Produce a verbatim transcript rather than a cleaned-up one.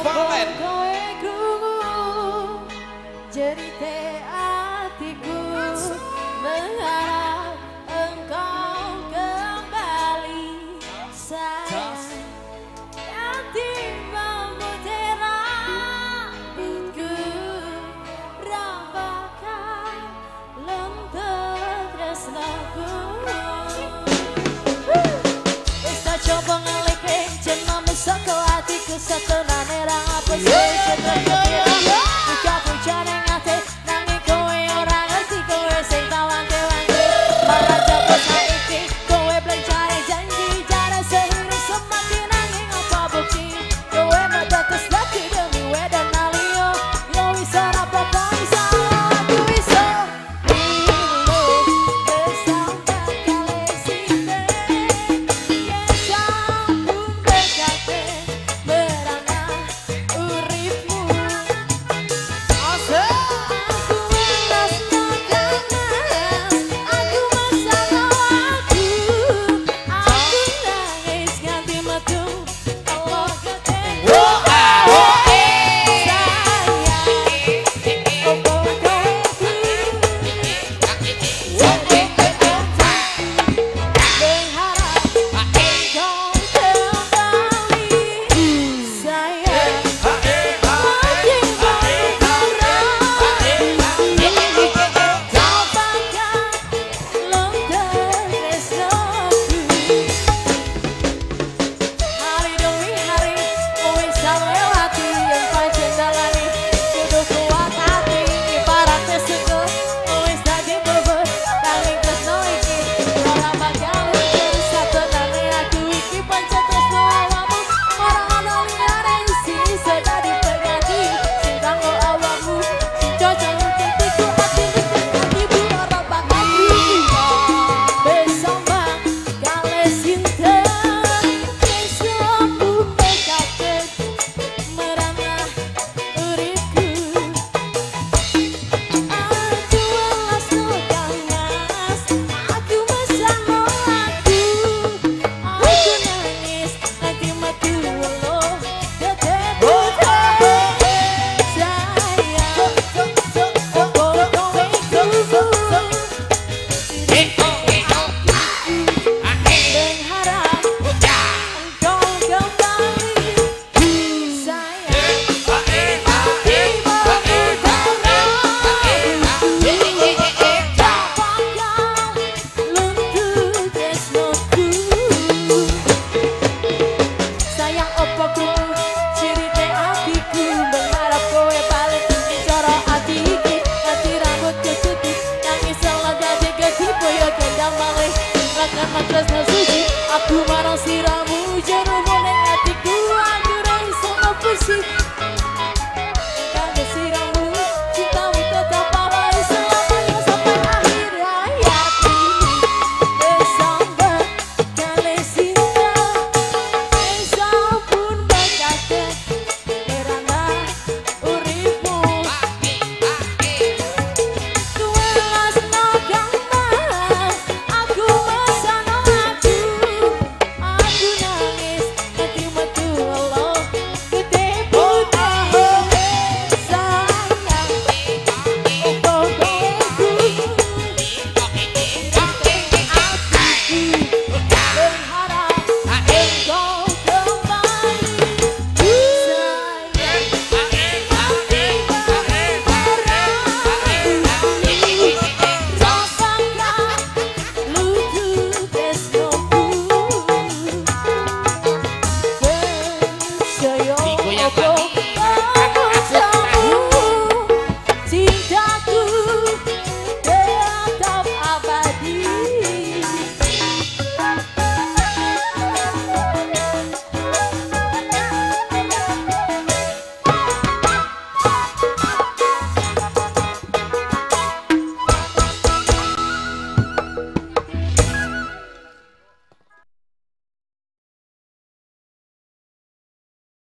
Valen. Kowe krungu jerite hatiku, mengharap engkau kembali sayang. Tiba-tiba rambutku rambakan lentur tresnaku. Bisa coba ngelike jenama mesoko hatiku setenane ra apa sih setenane buka pucane ngate nanging kowe ora ngerti kowe sing tawang-tawangke malah coba saiki kowe blencare janji jare sehiru semati nanging apa bukti kowe medatus lagi demi wedan alio yo wis ora apa-apa iso aku iso pilu bersama kali sinte yen sampun dekate berana uripmu asal aku welas naganas aku masalah aku aku nangis nganti metu Allah ketemu sayang opo kowe